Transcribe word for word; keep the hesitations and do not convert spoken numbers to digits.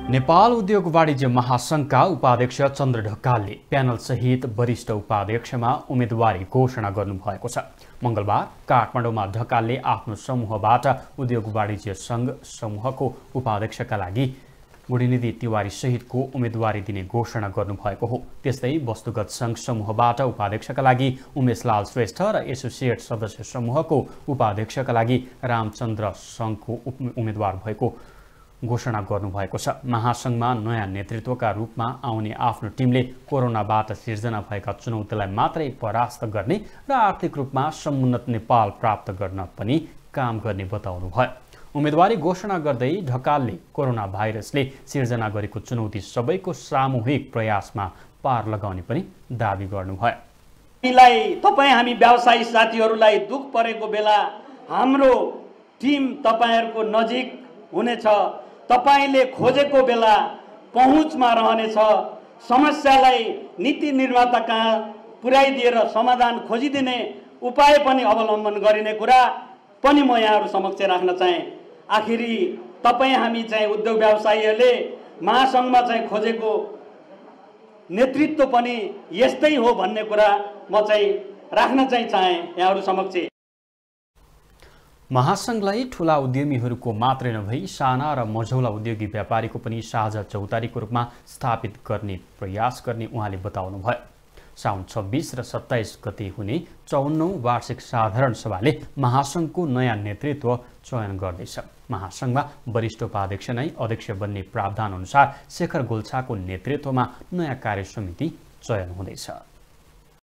नेपाल उद्योग वाणिज्य महासंघका उपाध्यक्ष चन्द्र ढकालले प्यानल सहित वरिष्ठ उपाध्यक्षमा उम्मेदवारी घोषणा गर्नुभएको छ। मंगलबार काठमाडौँमा ढकालले आफ्नो समूहबाट उद्योग वाणिज्य संघ समूहको उपाध्यक्षका लागि गुणिनिधि तिवारी सहितको उम्मेदवारी दिने घोषणा गर्नुभएको हो। त्यस्तै वस्तुगत संघ समूहबाट उपाध्यक्षका लागि उमेशलाल श्रेष्ठ र एसोसिएट सदस्य समूहको उपाध्यक्षका लागि रामचन्द्र संघको उम्मेदवार भएको घोषणा गर्नुभएको छ। महासंघमा नयाँ नेतृत्वका रूपमा आउने आफ्नो टिमले कोरोनाबाट सिर्जना भएका चुनौतीलाई मात्रै परास्त गर्ने र आर्थिक रूपमा समुन्नत नेपाल प्राप्त गर्न पनि काम गर्ने बताउनुभयो। उम्मेदवारी घोषणा गर्दै ढकालले कोरोना भाइरसले सिर्जना गरेको चुनौती सबैको सामूहिक प्रयासमा पार लगाउने पनि दाबी गर्नुभयो। हामीलाई तपाई हामी व्यवसायी साथीहरूलाई दुख परेको बेला हाम्रो टिम तपाईहरुको नजिक हुनेछ। तपाईले खोजेको बेला पहुँचमा रहनेछ। समस्यालाई नीति निर्माता कहाँ पुर्याइदिएर समाधान खोजिदिने उपाय पनि अवलम्बन गरिने कुरा पनि म यहाँहरु समक्ष राख्न चाहे। आखिरी तपाई हामी चाहिँ उद्योग व्यवसायीहरूले महासंघमा चाहिँ खोजेको नेतृत्व पनि यस्तै हो भन्ने कुरा म चाहिँ राख्न चाहिँ चाहे यहाँहरु समक्ष। महासंघलाई ठूला उद्यमीहरूको मात्रै नभई साना र मझौला उद्योगी व्यापारीको पनि साझा चौतारीको रूपमा स्थापित गर्ने प्रयास गर्ने उहाँले बताउनुभयो। साउन छब्बीस र सत्ताइस गते हुने चौवन्नौं वार्षिक साधारण सभाले महासंघको नयाँ नेतृत्व चयन गर्दैछ। महासंघमा वरिष्ठ उपाध्यक्ष नै अध्यक्ष बन्ने प्रावधान अनुसार शेखर गोल्छाको नेतृत्वमा नयाँ कार्य समिति चयन हुँदैछ।